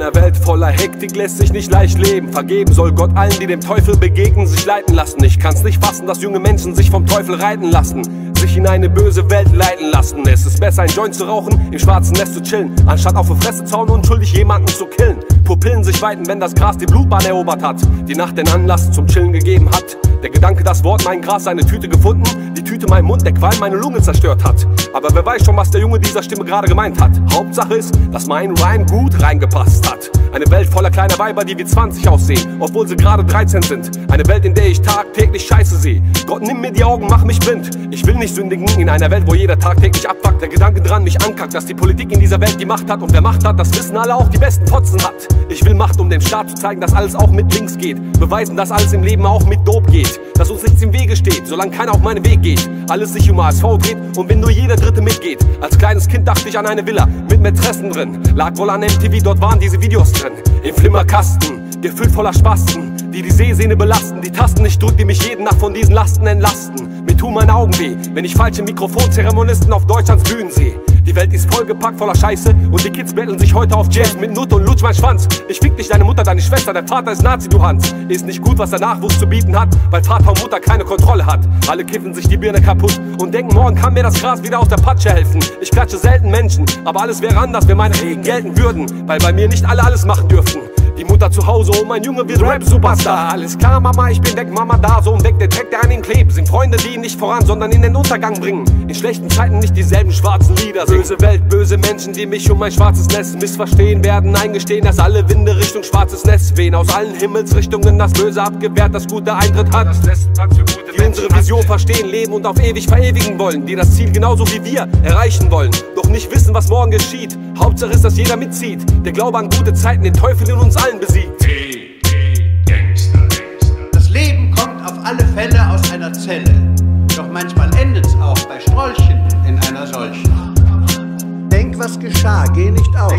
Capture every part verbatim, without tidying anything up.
einer Welt voller Hektik lässt sich nicht leicht leben. Vergeben soll Gott allen, die dem Teufel begegnen, sich leiten lassen. Ich kann's nicht fassen, dass junge Menschen sich vom Teufel reiten lassen, sich in eine böse Welt leiten lassen. Es ist besser, ein Joint zu rauchen, im schwarzen Nest zu chillen, anstatt auf die Fresse zu hauen und schuldig jemanden zu killen. Pupillen sich weiten, wenn das Gras die Blutbahn erobert hat, die Nacht den Anlass zum Chillen gegeben hat. Der Gedanke, das Wort, mein Gras, seine Tüte gefunden, die Tüte mein Mund, der Qualm meine Lunge zerstört hat. Aber wer weiß schon, was der Junge dieser Stimme gerade gemeint hat. Hauptsache ist, dass mein Rhyme gut reingepasst hat. Eine Welt voller kleiner Weiber, die wie zwanzig aussehen, obwohl sie gerade dreizehn sind. Eine Welt, in der ich tagtäglich Scheiße sehe. Gott, nimm mir die Augen, mach mich blind. Ich will nicht sündigen in einer Welt, wo jeder tagtäglich abfuckt. Der Gedanke dran mich ankackt, dass die Politik in dieser Welt die Macht hat. Und wer Macht hat, das wissen alle, auch die besten Fotzen hat. Ich will Macht, um dem Staat zu zeigen, dass alles auch mit links geht. Beweisen, dass alles im Leben auch mit Dope geht. Dass uns nichts im Wege steht, solange keiner auf meinen Weg geht. Alles sich um A S V dreht und wenn nur jeder Dritte mitgeht. Als kleines Kind dachte ich an eine Villa mit Mätressen drin. Lag wohl an M T V, dort waren diese Videos drin. Im Flimmerkasten, gefüllt voller Spasten, die die Sehsehne belasten. Die Tasten, ich drück, die mich jeden Nacht von diesen Lasten entlasten. Mir tun meine Augen weh, wenn ich falsche Mikrofonzeremonisten auf Deutschlands Bühnen sehe. Die Welt ist vollgepackt voller Scheiße und die Kids betteln sich heute auf Jazz mit Nut und lutsch mein Schwanz. Ich fick dich, deine Mutter, deine Schwester, dein Vater ist Nazi, du Hans. Ist nicht gut, was der Nachwuchs zu bieten hat, weil Vater und Mutter keine Kontrolle hat. Alle kiffen sich die Birne kaputt und denken, morgen kann mir das Gras wieder aus der Patsche helfen. Ich klatsche selten Menschen, aber alles wäre anders, wenn meine Reden gelten würden, weil bei mir nicht alle alles machen dürften. Die Mutter zu Hause und mein Junge wird Rap-Superstar. Alles klar, Mama, ich bin weg, Mama da, so und weg, der Dreck, der an ihm klebt. Sind Freunde, die ihn nicht voran, sondern in den Untergang bringen. In schlechten Zeiten nicht dieselben schwarzen Lieder singen. Böse Welt, böse Menschen, die mich um mein schwarzes Nest missverstehen werden, eingestehen, dass alle Winde Richtung schwarzes Nest wehen. Aus allen Himmelsrichtungen das Böse abgewehrt, das Gute Eintritt hat. Das lässt Platz für gute die unsere Vision verstehen, leben und auf ewig verewigen wollen. Die das Ziel genauso wie wir erreichen wollen, doch nicht wissen, was morgen geschieht. Hauptsache ist, dass jeder mitzieht. Der Glaube an gute Zeiten, den Teufel in uns allen besiegt. Hey, hey, Gangster, Gangster. Das Leben kommt auf alle Fälle aus einer Zelle. Doch manchmal endet's auch bei Strolchen in einer solchen. Denk, was geschah, geh nicht aus.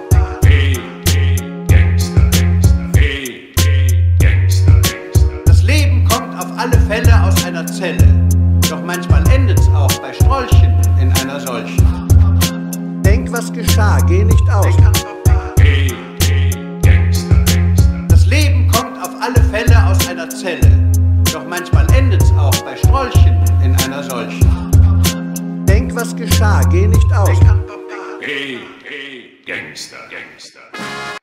Hey, hey, Gangster, Gangster. Hey, hey, Gangster, Gangster. Das Leben kommt auf alle Fälle aus einer Zelle. Doch manchmal endet's auch bei Strolchen in einer solchen. Denk, was geschah, geh nicht aus. Hey, hey, Gangster, Gangster. Das Leben kommt auf alle Fälle aus einer Zelle. Doch manchmal endet's auch bei Strolchen in einer solchen. Denk, was geschah, geh nicht aus. Hey, hey, Gangster, Gangster.